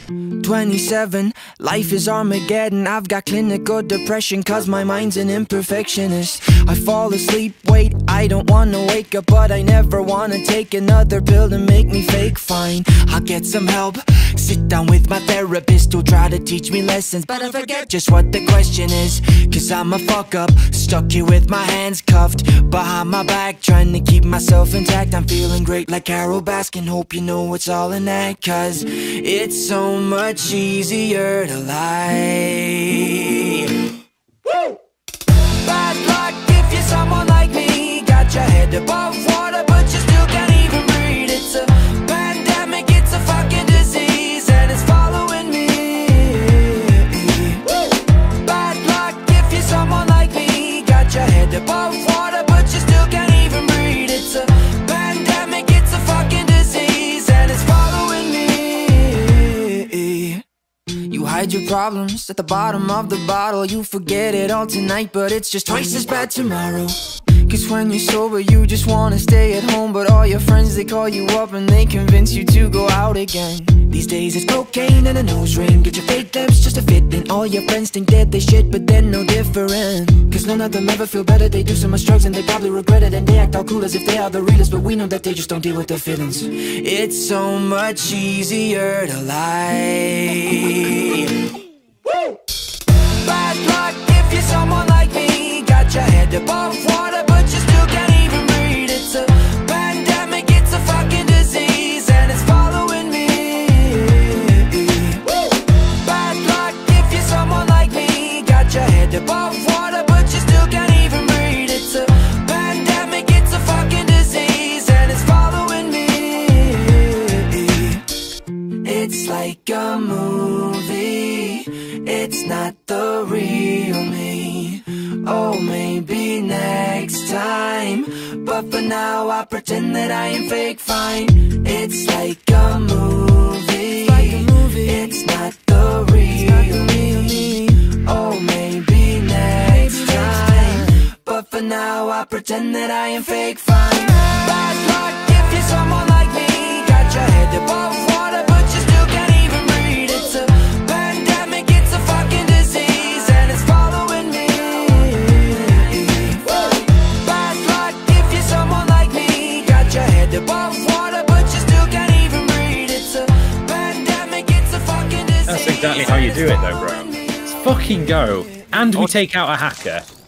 27, life is Armageddon. I've got clinical depression cause my mind's an imperfectionist. I fall asleep, wait, I don't wanna wake up, but I never wanna take another pill to make me fake fine. I'll get some help, sit down with my therapist who'll try to teach me lessons, but I forget just what the question is. Cause I'm a fuck up, stuck here with my hands cuffed behind my back, trying to keep myself intact. I'm feeling great like Carol Baskin, hope you know it's all in that. Cause it's so much easier to lie. Woo! Bad luck if you're someone like me, got your head above water but you still can't even breathe. It's a pandemic, it's a fucking disease and it's following me. Woo! Bad luck if you're someone like me, got your head above water but you still can't even breathe. It's a pandemic, it's a fucking disease and it's following me. You hide your problems at the bottom of the bottle. You forget it all tonight, but it's just twice as bad tomorrow. Cause when you're sober, you just wanna stay at home, but all your friends, they call you up and they convince you to go out again. These days it's cocaine and a nose ring. Get your fake lips just to fit in. All your friends think that they shit, but they're no different. Cause none of them ever feel better. They do so much drugs and they probably regret it, and they act all cool as if they are the realest, but we know that they just don't deal with their feelings. It's so much easier to lie. Woo! Bad luck if you're someone like me, got your head above water but you still can't even breathe. It's a pandemic, it's a fucking disease and it's following me. Woo! Bad luck if you're someone like me, got your head above water but you still can't even breathe. It's a pandemic, it's a fucking disease and it's following me. It's like a movie, it's not the real me. Oh, maybe next time, but for now I pretend that I am fake fine. It's like a movie, it's not the real me. Oh, maybe next time, but for now I pretend that I am fake fine. Bad luck if you're someone like me, got your head above water but you still can't even breathe. It's a pandemic, it's a fucking disease and it's following me. Bad luck if you're someone like me, got your head above water but you still can't even breathe. It's a pandemic, it's a fucking disease. That's exactly how you do it though, bro. Let's fucking go. And we take out a hacker.